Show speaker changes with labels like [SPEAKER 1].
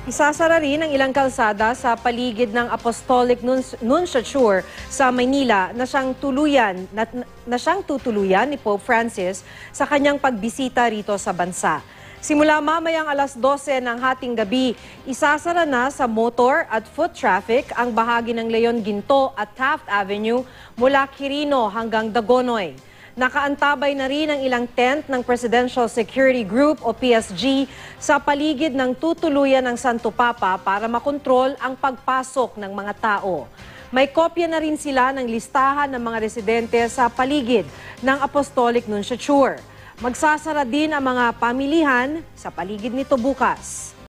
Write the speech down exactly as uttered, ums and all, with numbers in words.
[SPEAKER 1] Isasara rin ang ilang kalsada sa paligid ng Apostolic Nuns- Nunciature sa Maynila na siyang tuluyan na, na siyang tutuluyan ni Pope Francis sa kanyang pagbisita rito sa bansa. Simula mamayang alas dose ng hating gabi, isasara na sa motor at foot traffic ang bahagi ng Leon Ginto at Taft Avenue mula Quirino hanggang Dagonoy. Nakaantabay na rin ang ilang tent ng Presidential Security Group o P S G sa paligid ng tutuluyan ng Santo Papa para makontrol ang pagpasok ng mga tao. May kopya na rin sila ng listahan ng mga residente sa paligid ng Apostolic Nunciature. Magsasara din ang mga pamilihan sa paligid nito bukas.